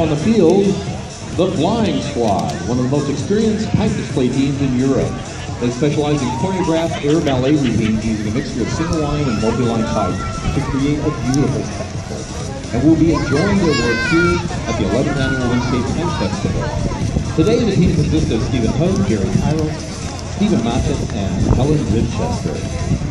on the field, the Flying Squad, one of the most experienced kite display teams in Europe. They specialize in choreographed air ballet routines using a mixture of single line and multi-line kites to create a beautiful spectacle. And we'll be enjoying their work here at the 11th Annual Windscape Kite Festival. Today the team consists of Stephen Hogue, Jerry Cairo, Stephen Matchett, and Helen Winchester.